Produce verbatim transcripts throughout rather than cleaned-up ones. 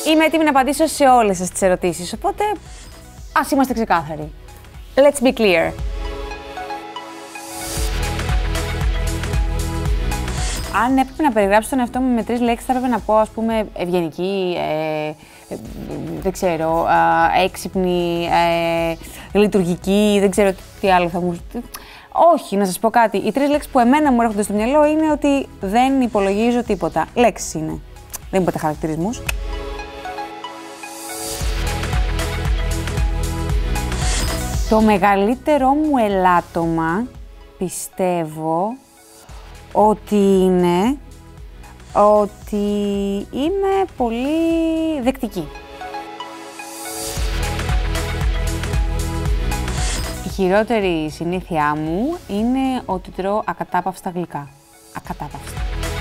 Είμαι έτοιμη να απαντήσω σε όλες σας τις ερωτήσεις, οπότε ας είμαστε ξεκάθαροι. Let's be clear. Αν έπρεπε να περιγράψω τον εαυτό μου με τρεις λέξεις, θα έπρεπε να πω, ας πούμε, ευγενική, ε, ε, δεν ξέρω, ε, έξυπνη, ε, λειτουργική, δεν ξέρω τι άλλο θα μου... Όχι, να σας πω κάτι. Οι τρεις λέξεις που εμένα μου έρχονται στο μυαλό είναι ότι δεν υπολογίζω τίποτα. Λέξεις είναι. Δεν είπατε χαρακτηρισμούς. Το μεγαλύτερό μου ελάττωμα, πιστεύω, ότι είναι ότι είμαι πολύ δεκτική. Η χειρότερη συνήθειά μου είναι ότι τρώω ακατάπαυστα γλυκά. Ακατάπαυστα.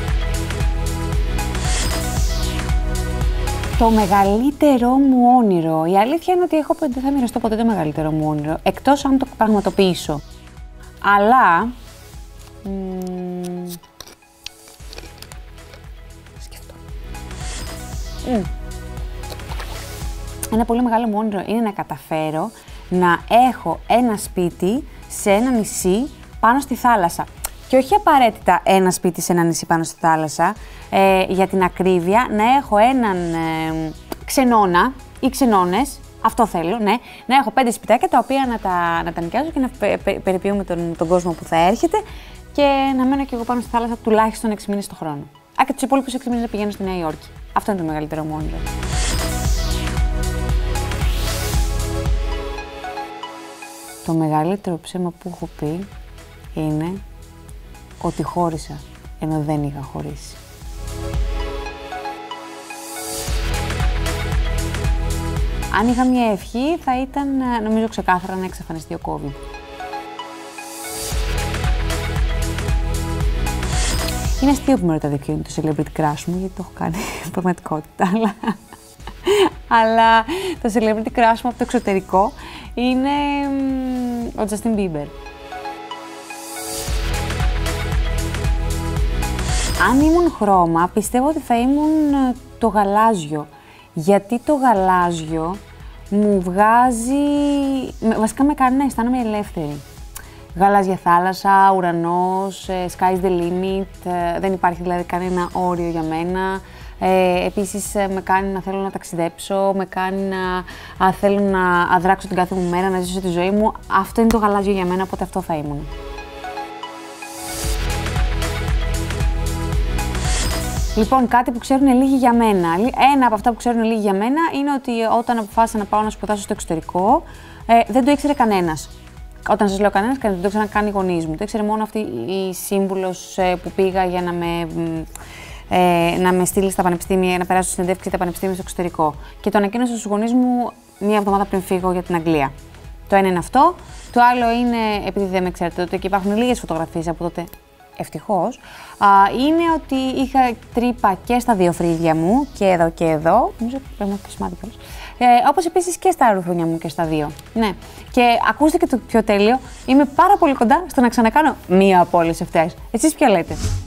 Το μεγαλύτερό μου όνειρο. Η αλήθεια είναι ότι έχω, δεν θα μοιραστώ ποτέ το μεγαλύτερό μου όνειρο, εκτός αν το πραγματοποιήσω. Αλλά... Μ, σκεφτώ. Μ. Ένα πολύ μεγάλο μου όνειρο είναι να καταφέρω να έχω ένα σπίτι σε ένα νησί πάνω στη θάλασσα. Και όχι απαραίτητα ένα σπίτι σε ένα νησί πάνω στη θάλασσα, ε, για την ακρίβεια, να έχω έναν ε, ξενώνα ή ξενώνες, αυτό θέλω, ναι, να έχω πέντε σπιτάκια τα οποία να τα, να τα νοικιάζω και να πε, πε, περιποιούμε τον, τον κόσμο που θα έρχεται και να μένω και εγώ πάνω στη θάλασσα τουλάχιστον έξι μήνες το χρόνο. Α, και τους υπόλοιπους έξι μήνες να πηγαίνω στη Νέα Υόρκη. Αυτό είναι το μεγαλύτερο μου όνειρο. Το μεγαλύτερο ψέμα που έχω πει είναι ότι χώρισα, ενώ δεν είχα χωρίσει. Αν είχα μια ευχή, θα ήταν, νομίζω ξεκάθαρα, να εξαφανιστεί ο COVID. Είναι αστείο που με ρωτάτε ποιο είναι το celebrity crush μου, γιατί το έχω κάνει πραγματικότητα, αλλά... αλλά το celebrity crush μου από το εξωτερικό είναι ο Justin Bieber. Αν ήμουν χρώμα, πιστεύω ότι θα ήμουν το γαλάζιο. Γιατί το γαλάζιο μου βγάζει... βασικά με κάνει να αισθάνομαι ελεύθερη. Γαλάζια θάλασσα, ουρανός, sky's the limit, δεν υπάρχει δηλαδή κανένα όριο για μένα. Ε, επίσης με κάνει να θέλω να ταξιδέψω, με κάνει να α, θέλω να αδράξω την κάθε μου μέρα, να ζήσω τη ζωή μου. Αυτό είναι το γαλάζιο για μένα, οπότε αυτό θα ήμουν. Λοιπόν, κάτι που ξέρουν λίγοι για μένα. Ένα από αυτά που ξέρουν λίγοι για μένα είναι ότι όταν αποφάσισα να πάω να σπουδάσω στο εξωτερικό, ε, δεν το ήξερε κανένας. Όταν σας λέω κανένας, δεν το ήξεραν καν οι γονείς μου. Το ήξερε μόνο αυτή η σύμβουλος ε, που πήγα για να με, ε, να με στείλει στα πανεπιστήμια, να περάσω συνεντεύξη στα πανεπιστήμια στο εξωτερικό. Και το ανακοίνωσα στους γονείς μου μία εβδομάδα πριν φύγω για την Αγγλία. Το ένα είναι αυτό. Το άλλο είναι, επειδή δεν με ξέρετε, ότι εκεί υπάρχουν λίγες φωτογραφίες από τότε. Ευτυχώς, α, είναι ότι είχα τρύπα και στα δύο φρύδια μου, και εδώ και εδώ, νομίζω πρέπει να το σημάδι κιόλας, ε, όπως επίσης και στα ρουθούνια μου και στα δύο. Ναι. Και ακούστε και το πιο τέλειο, είμαι πάρα πολύ κοντά στο να ξανακάνω μία από όλες αυτές. Εσείς ποια λέτε?